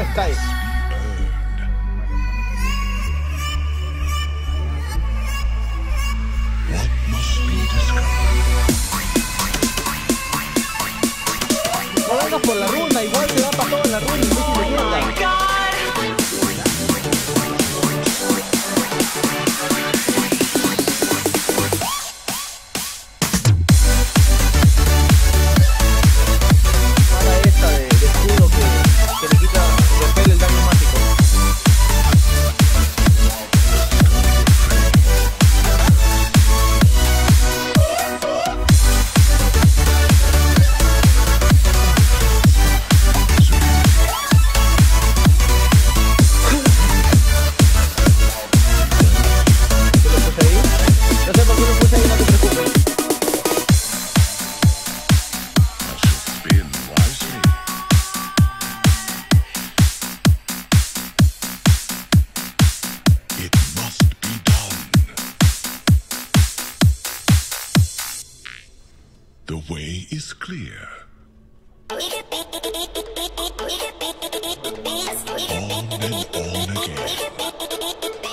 Sky. No vengas por la runa, igual te va para todo en la runa, imbécil de mierda. The way is clear. On and on again.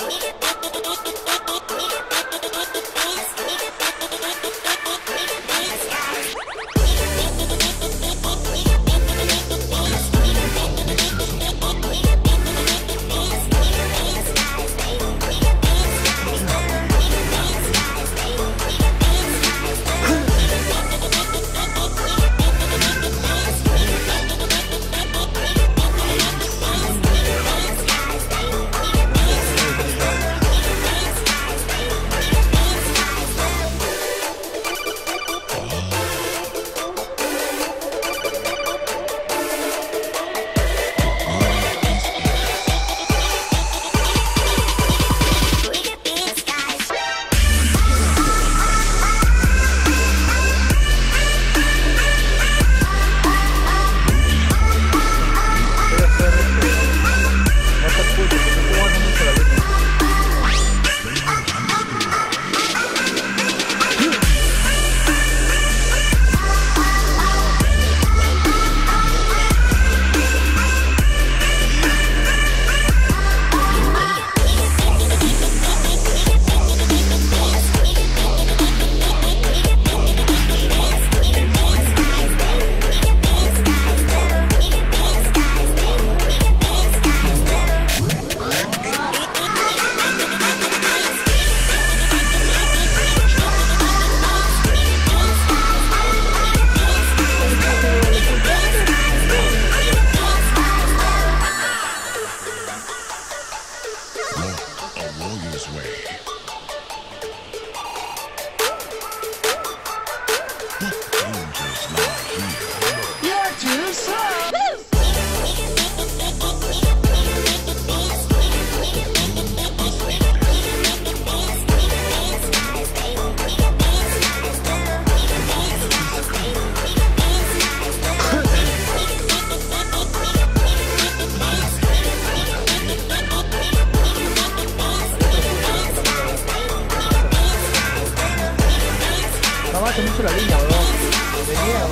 Mucho la línea, weón. Venía,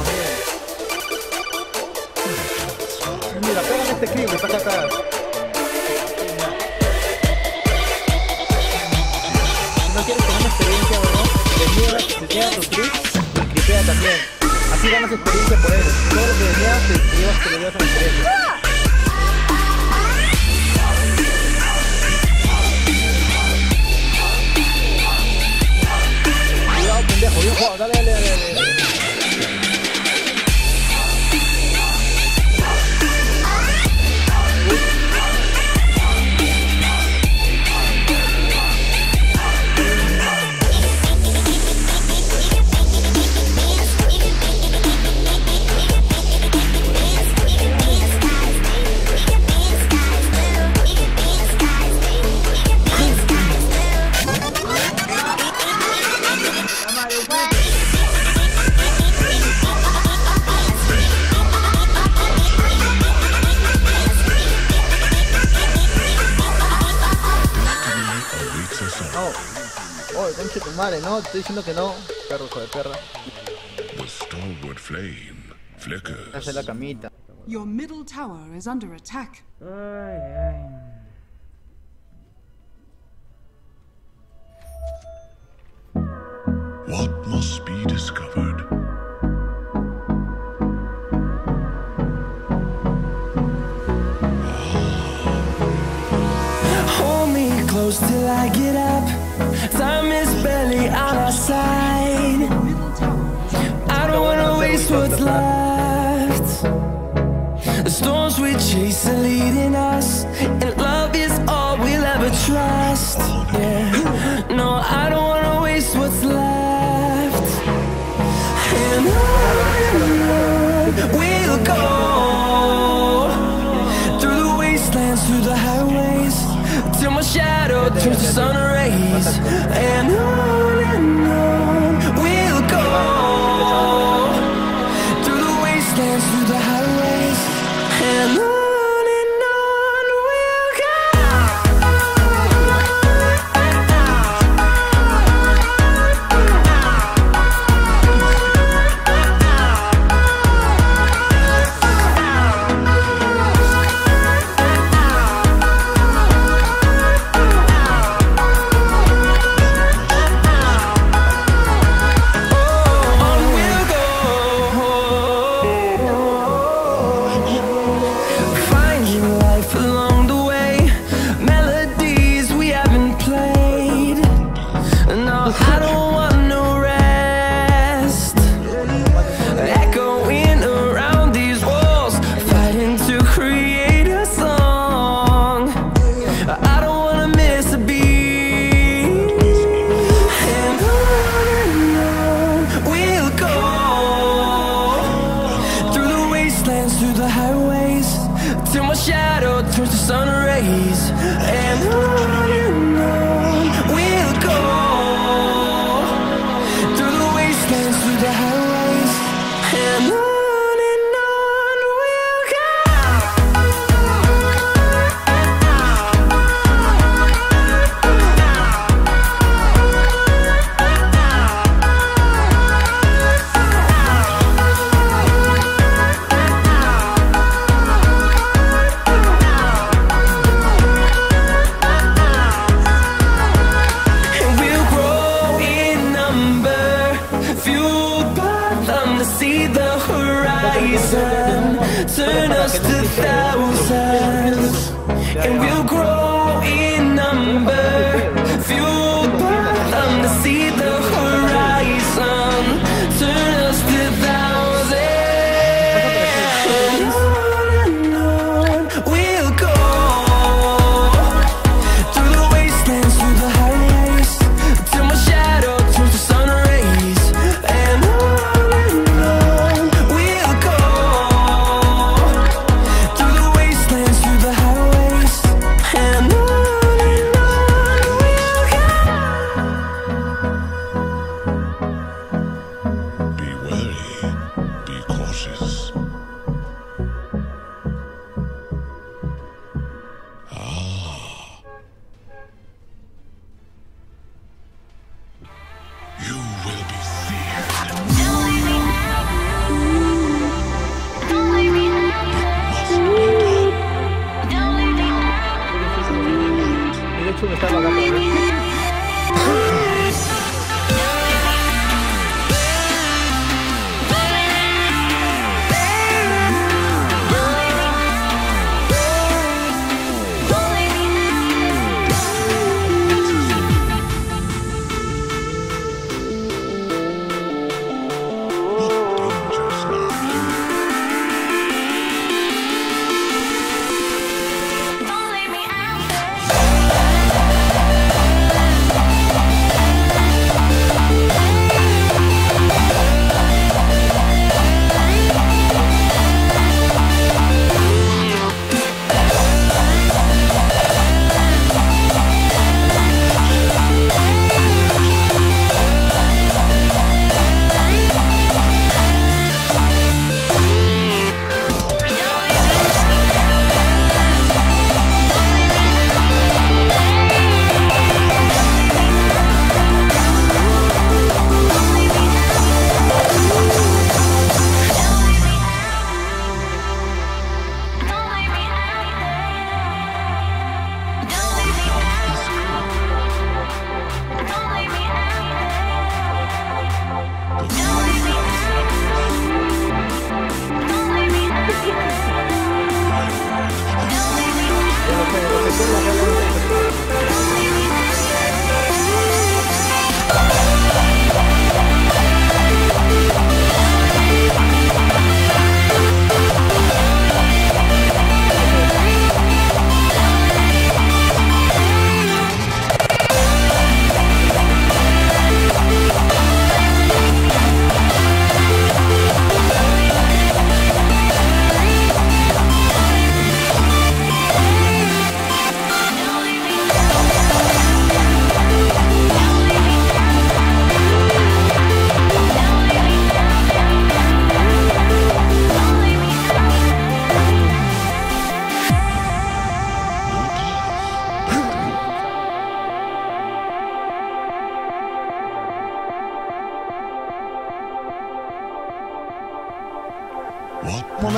mira, pégame este clip que está acá atrás. Si no quieres tener una experiencia, weón, te llevas tus clips y clipea también. Así ganas experiencia por él. Todo lo que venías te llevas una experiencia. Cuidado, pendejo, bien jugado, dale, dale, dale, dale. Conche tu madre, no, te estoy diciendo que no, perro, hijo de perra. The stalwart flame flickers. Hace la camita. Your middle tower is under attack. Ay, ay. What must be discovered? Hold me close till I get up. Time is barely on our side. Middle tower is under I don't wanna waste what's left. The storms we chase are leading us, and love is all we'll ever trust. Yeah, no, I don't wanna waste what's left. And on we'll go, through the wastelands, through the highways, till my shadow turns to sun rays. And on we'll go, through the wastelands, through the highways, and on we'll go. Through the highways, till my shadow turns to sun rays. And on we'll go, through the wastelands, through the highways, and on we'll go. See the horizon, turn us to thousands, and we'll grow in number, fueled by them to see the horizon, turn us to thousands, and on we'll go, through the wastelands, through the highways, till my shadow turns to sun rays, and You will be seared. Don't leave me out. Don't leave me out. Must be done. Don't leave me out. Y de hecho me estaba Don't leave me cagando. Don't leave me out.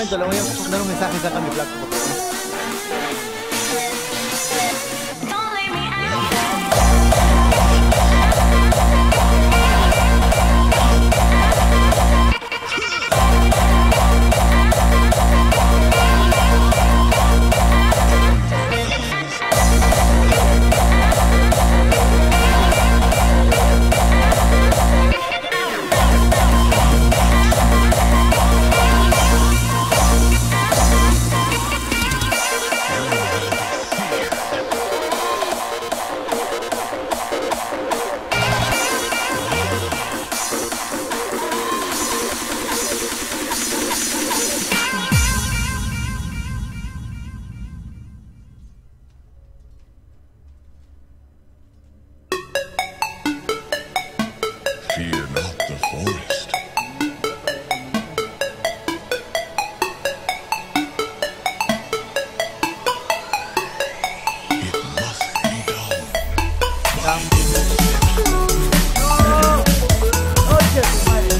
momento le voy a mandar un mensaje, saca mi placa, por favor. Don't leave me out. Fear not the forest. It must be done. Oye, tu madre.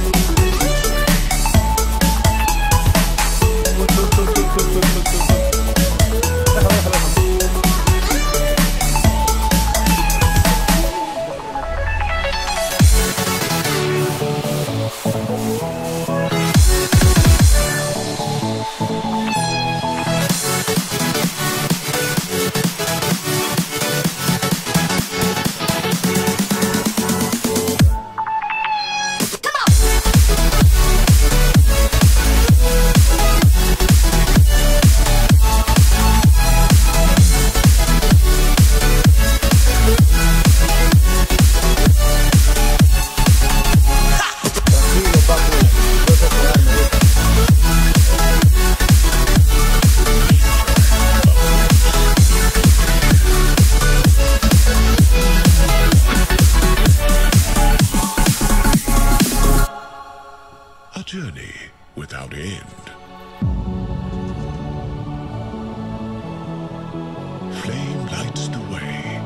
A journey without end. Flame lights the way.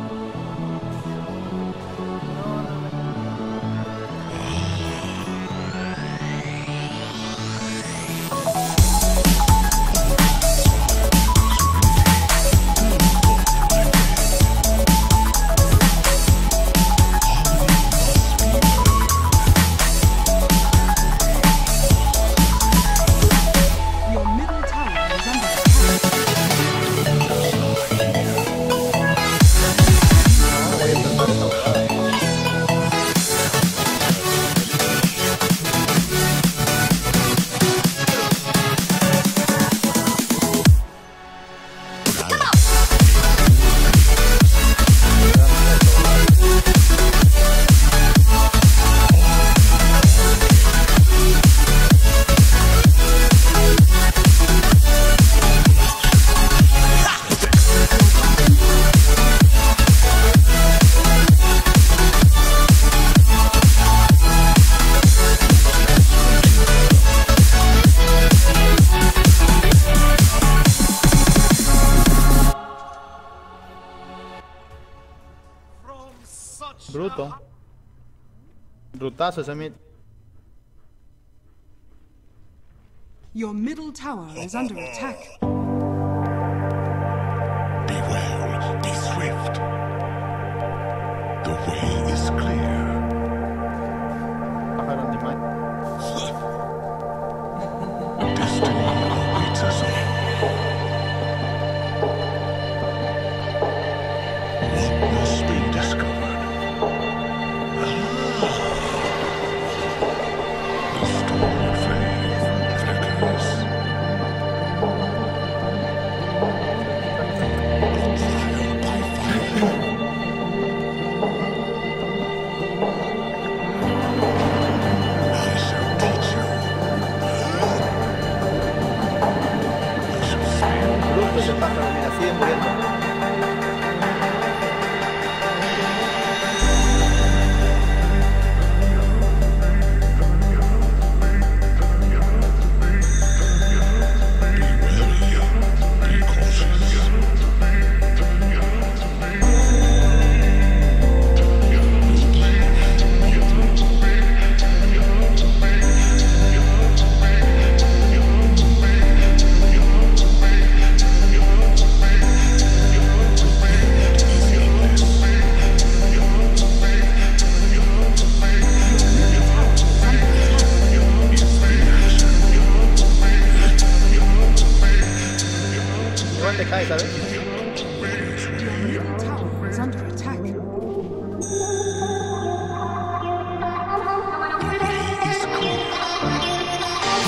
Your middle tower is under attack. Bruto. Brutazo ese mid. Your middle tower is under attack. Be well, be swift. The way is clear. Bajaron de mal. Destiny awaits us all. What must be discovered? The storm flame flickers. Trial by fire. I shall teach you. I shall spin. Bruto ese pájaro, mira, sigue muriendo. te cae, ¿sabes? Your middle tower is under attack. Is cool.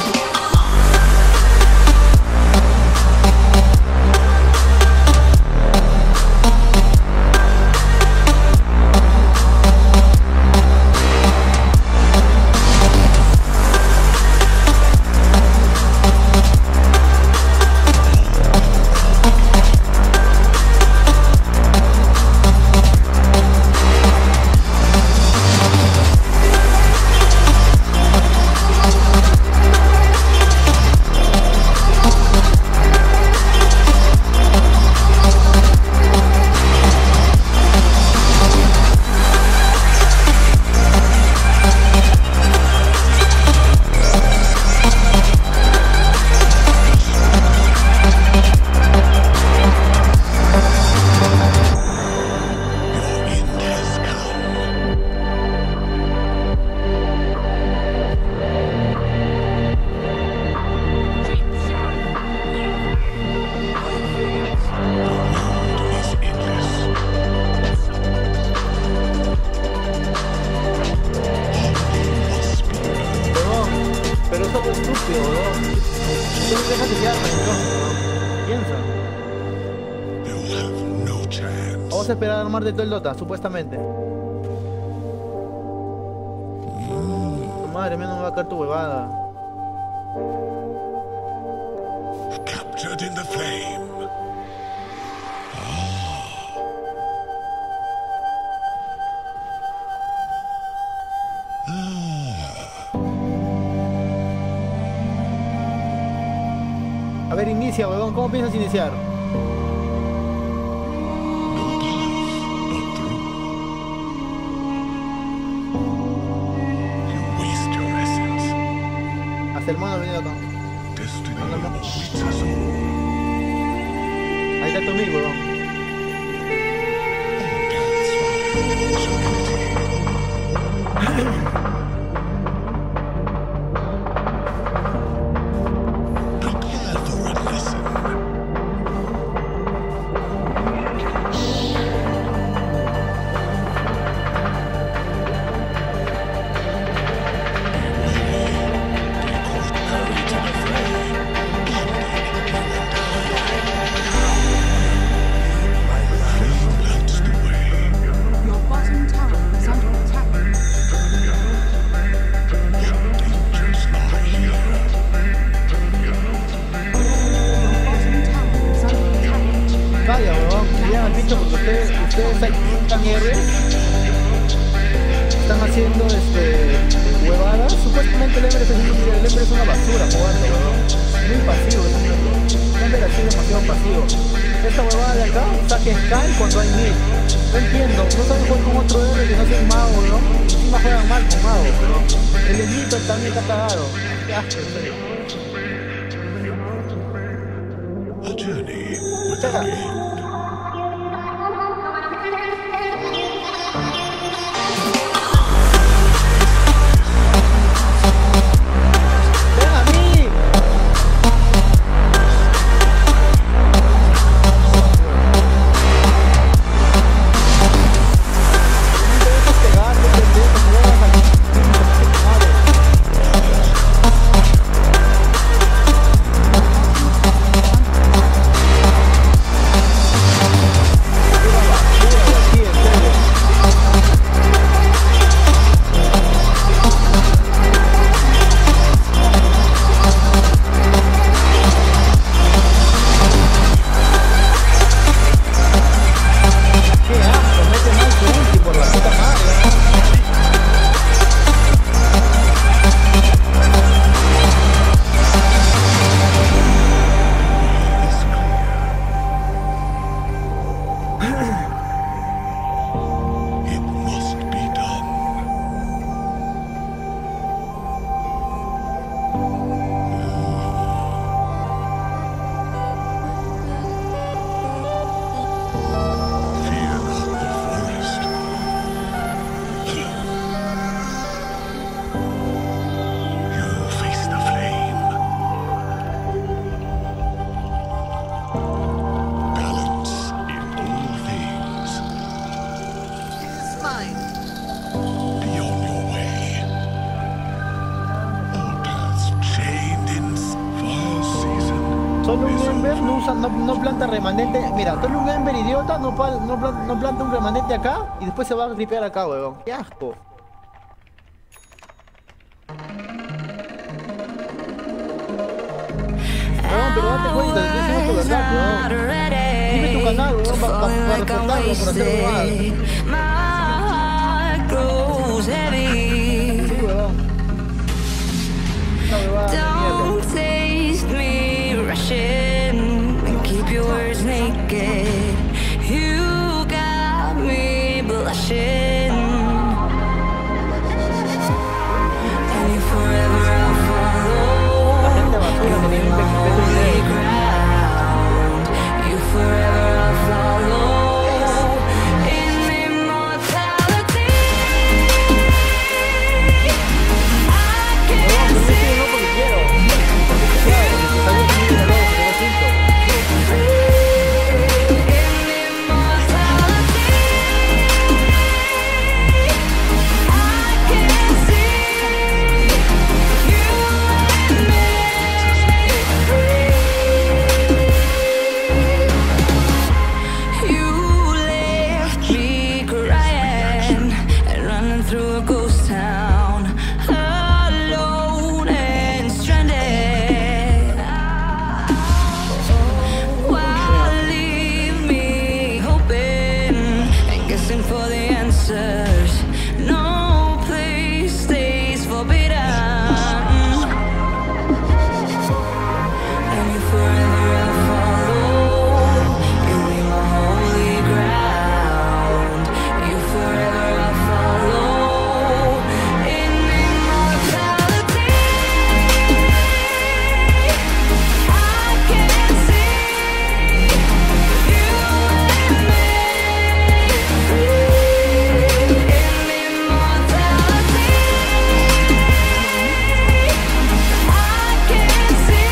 Vamos a esperar a armar de todo el Dota, supuestamente. Madre mía, no me va a caer tu huevada. Captured in the flame. A ver, inicia, huevón. ¿Cómo piensas iniciar? No path, not through. You waste your essence. Hasta el mono ha venido acá. Destiny awaits us all. Ahí está tu mil, huevón. Prepare for a lesson. Your bottom tower is under attack. Dangers lie here. Your bottom tower is under attack. Calla, huevón. Miren al bicho porque ustedes están héroes. Están haciendo huevadas. Supuestamente el Ember es una basura jugando, huevón. Muy pasivo ese Ember. Ember así demasiado pasivo. Esta huevada de acá saque Sky cuando hay mid. No entiendo, no saben jugar con otro Ember que no sea un mago, huevón. Encima juegan mal con mago, huevón. El Emito también está cagado. Qué asco, en serio. A journey without end. ¡Ven a mí! un Ember no usa, no planta remanente. Mira, tú eres un Ember idiota, no planta un remanente acá y después se va a gripear acá, weón. ¡Qué asco! Weón, pero date cuenta, estoy diciendo tu verdad, weón. Dime tu canal, weón, para reportarlo por hacer huevadas. Sí, weón. Esta huevada de mierda. Don't taste me rushing and keep your words naked. You got me blushing, and you forever I'll La gente basura follow. que tiene un Holy video. ground, you forever I'll follow. In immortality, I Weón, can't pero see. no porque quiero. Porque claro, porque está bien que mire luego, porque no siento. Through a ghost town, alone and stranded. Why leave me hoping and guessing for the answers? No place stays forbidden, and you forever I'll follow. You'll be my holy ground. You forever I'll follow. In immortality, I can't see you and me. In immortality, I can't see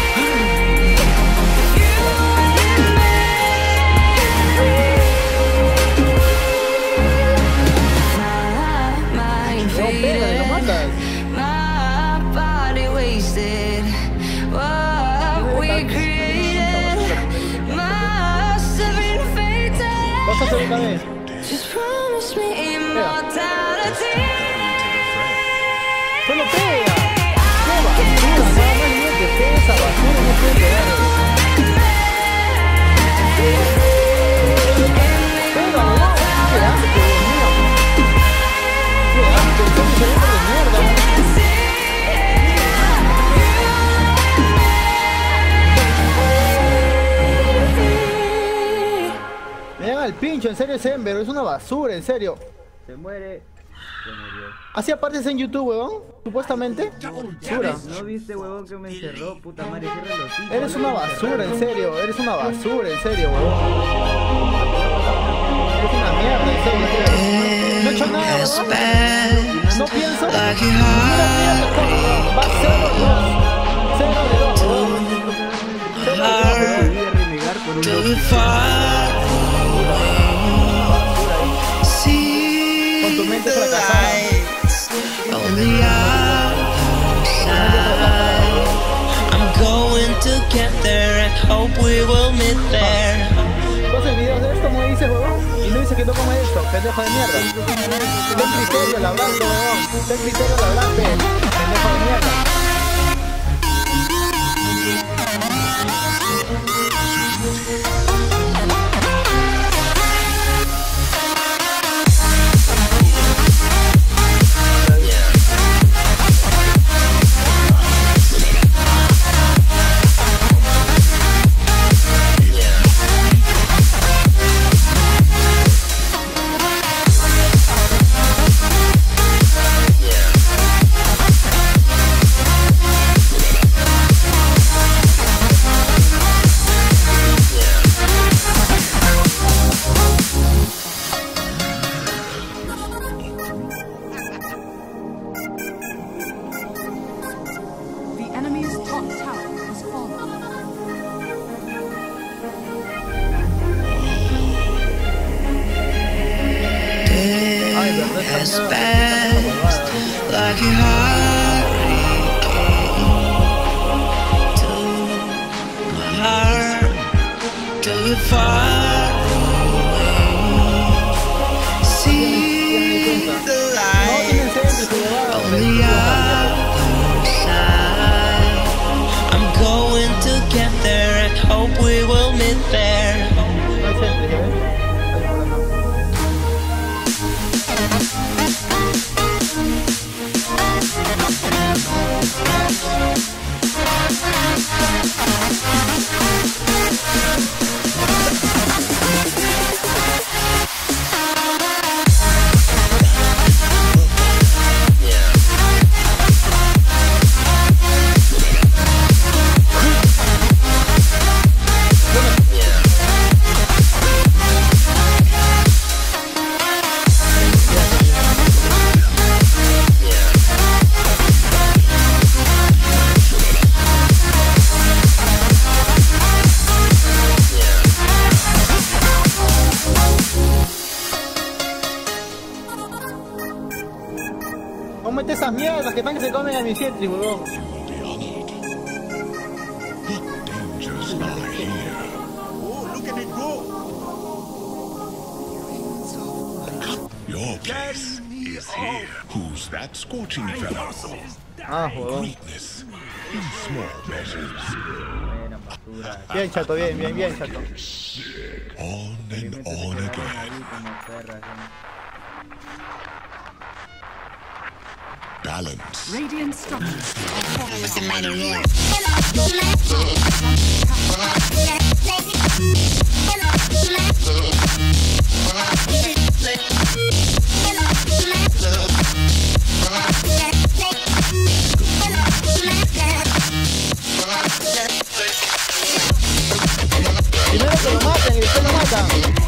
No, pégale, lo matas. my body wasted. What we created must have been fated. Vas a hacer otra vez. Just promise me immortality. Solo pega. Qué basura, nada más bien que pega esa basura, no puede pegar. Pégalo, no. Qué asco, Dios mío. Qué asco, entonces se ve de mierda. Me dan al pincho, en serio ese Ember, es una basura, en serio. Se muere. Se murió. ¿Así apareces en YouTube, weón? Supuestamente. Basura. ¿No viste, huevón, que me encerró? Puta madre, cierra los hijos. Eres una basura, en serio. Eres una basura, en serio, weón. Eres una mierda, en serio. No he hecho nada, weón. No pienso. Mira, mira, va 0-2. 0-2, weón. 0-2, Voy a renegar por un loco. con tu mente fracasada. On the outside, I'm going to get there and hope we will meet there. Tú haces videos de esto, como dices, weón, y no dices que no comes esto, pendejo de mierda. Ten criterio al hablarte, weón. Ten criterio al hablarte, pendejo de mierda. The enemy's top tower has fallen. Ay, verdad, Has esta passed mierda. like a hurricane to my heart. we're far away. See the light on the other side. I'm going to get there and hope we will meet there. Cómete esas mierdas que están que se comen a mi Cietri, huevón. Dangers lie here. Your place is here. Who's that scorching fellow? Ah, huevón. Weakness in small measures. Buena basura. Bien, chato, bien, chato. On and on again. Ahí como perras, Balance. Radiant structures are falling. Primero que lo maten y después lo matan.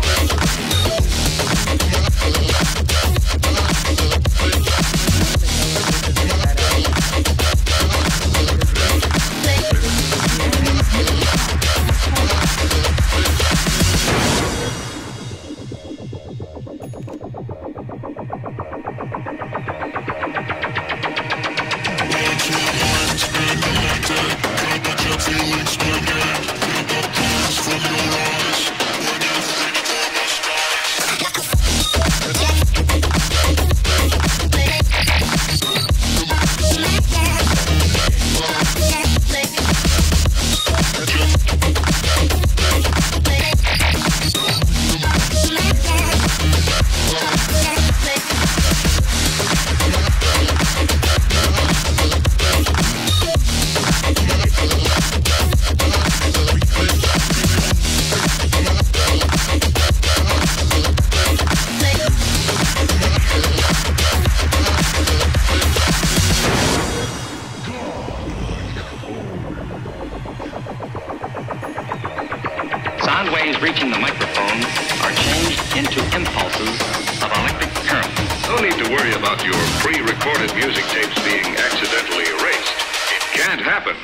Sound waves reaching the microphone are changed into impulses of electric current. No need to worry about your pre-recorded music tapes being accidentally erased. It can't happen.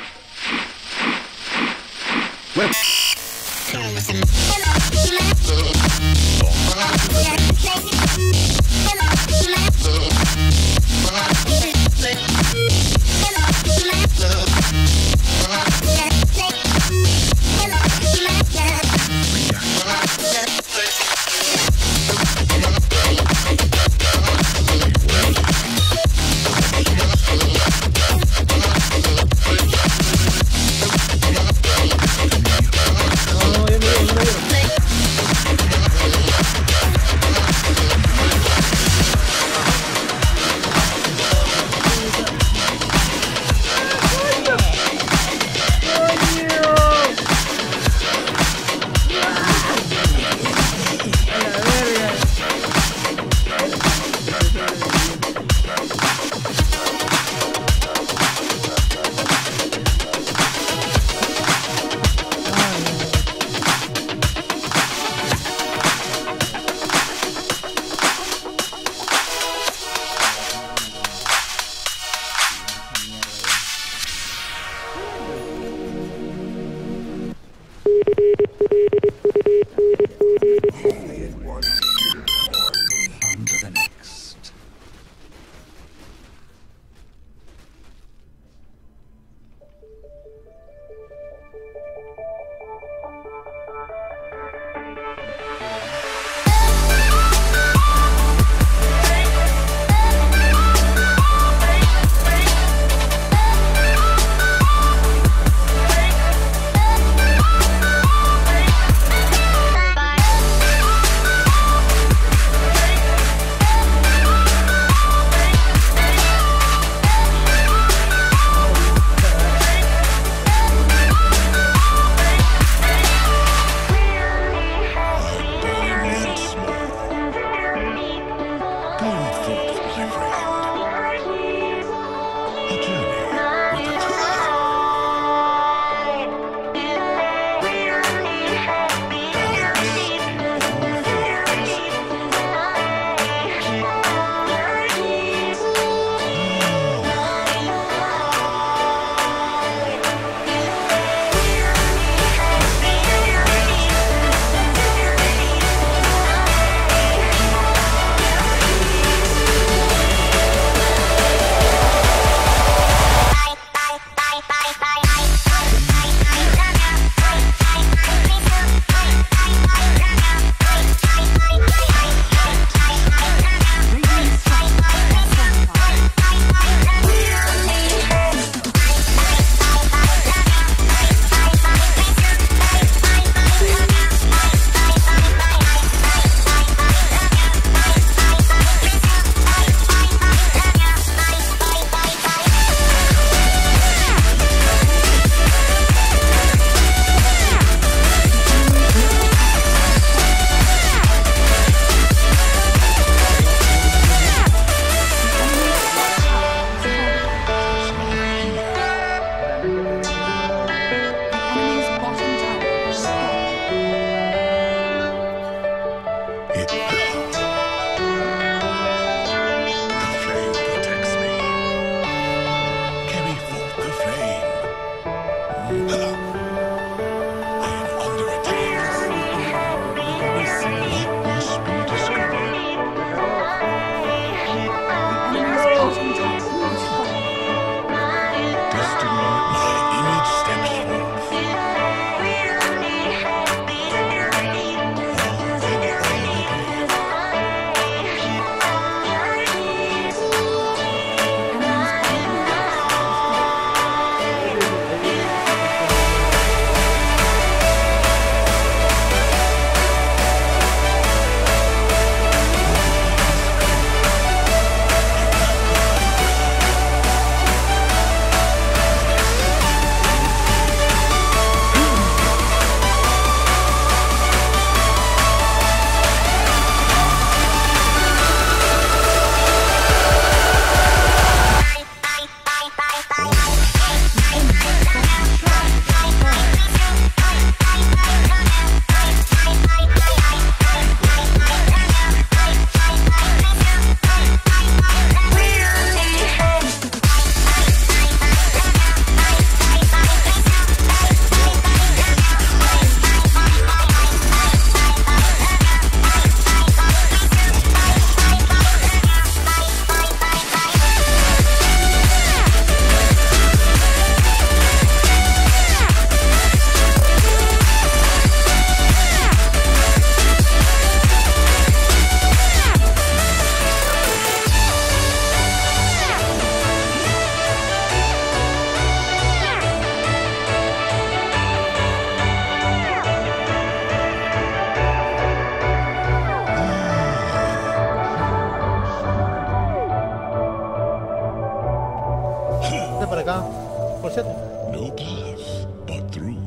por cierto. No path but through.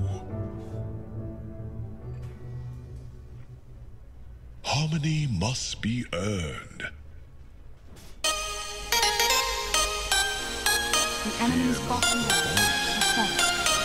Harmony must be earned. The enemy's bottom barracks has fallen.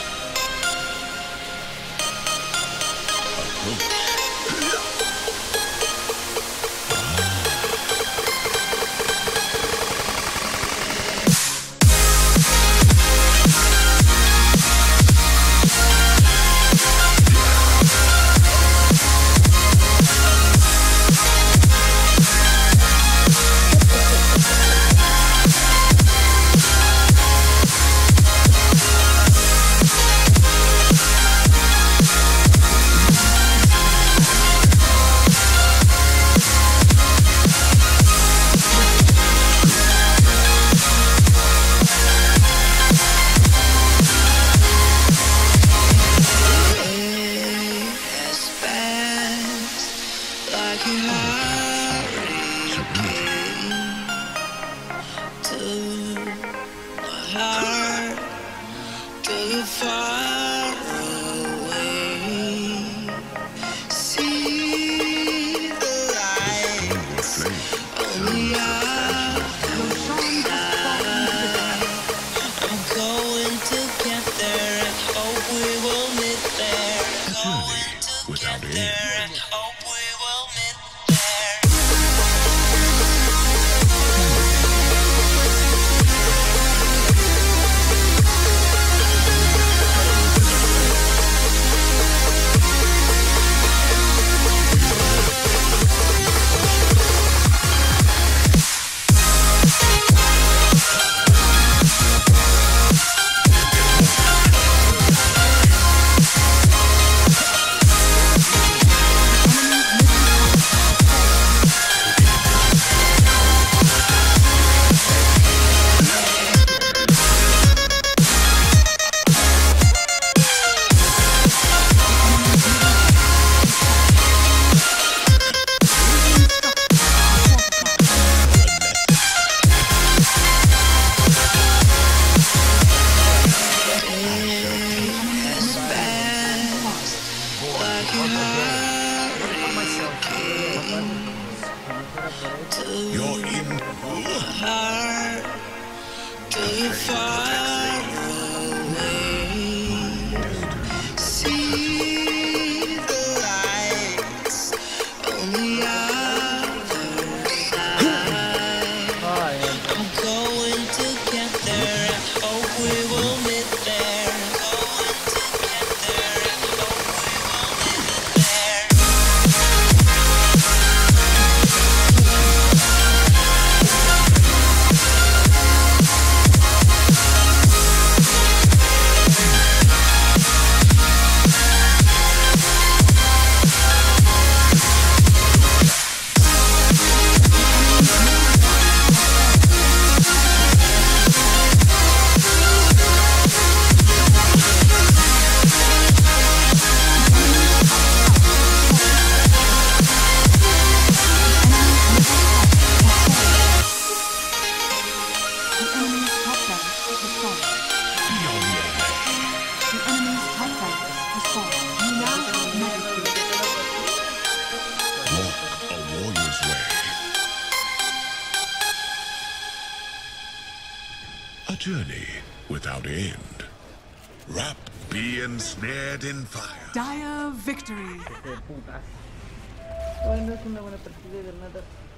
Without end. You're in heart too far away. See the lights on the other side. I'm going to get there. I hope we will meet there. Going to get there. I hope we will meet there. a journey without end. Rap be ensnared in fire. Dire victory. Bueno, es una buena partida de nada.